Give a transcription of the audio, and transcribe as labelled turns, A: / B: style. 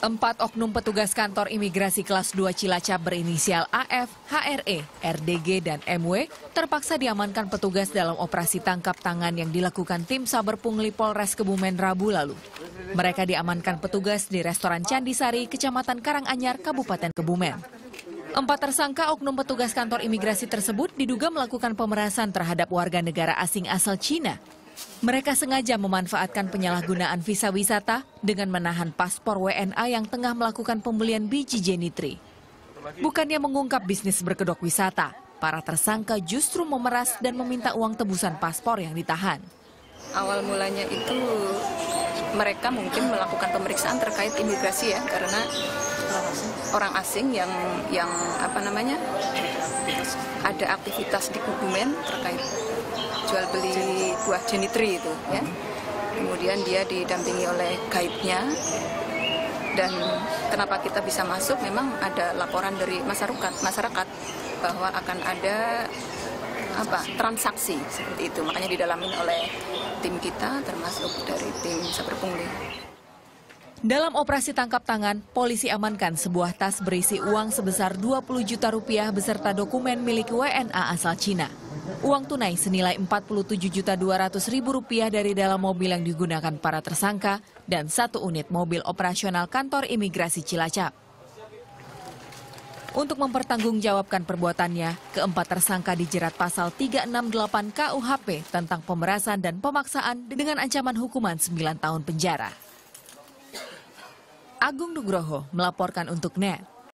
A: 4 oknum petugas kantor imigrasi kelas 2 Cilacap berinisial AF, HRE, RDG, dan MW terpaksa diamankan petugas dalam operasi tangkap tangan yang dilakukan tim Saber Pungli Polres Kebumen Rabu lalu. Mereka diamankan petugas di restoran Candisari, Kecamatan Karanganyar, Kabupaten Kebumen. 4 tersangka oknum petugas kantor imigrasi tersebut diduga melakukan pemerasan terhadap warga negara asing asal Cina. Mereka sengaja memanfaatkan penyalahgunaan visa wisata dengan menahan paspor WNA yang tengah melakukan pembelian biji jenitri. Bukannya mengungkap bisnis berkedok wisata, para tersangka justru memeras dan meminta uang tebusan paspor yang ditahan.
B: Awal mulanya itu mereka mungkin melakukan pemeriksaan terkait imigrasi ya, karena orang asing yang ada aktivitas di Kebumen terkait jual beli buah jenitri itu ya. Kemudian dia didampingi oleh guide-nya, dan kenapa kita bisa masuk, memang ada laporan dari masyarakat bahwa akan ada transaksi seperti itu, makanya didalamin oleh tim kita termasuk dari tim Saber Pungli.
A: Dalam operasi tangkap tangan, polisi amankan sebuah tas berisi uang sebesar 20 juta rupiah beserta dokumen milik WNA asal Cina. Uang tunai senilai 47.200.000 rupiah dari dalam mobil yang digunakan para tersangka dan 1 unit mobil operasional kantor imigrasi Cilacap. Untuk mempertanggungjawabkan perbuatannya, keempat tersangka dijerat pasal 368 KUHP tentang pemerasan dan pemaksaan dengan ancaman hukuman 9 tahun penjara. Agung Nugroho melaporkan untuk NET.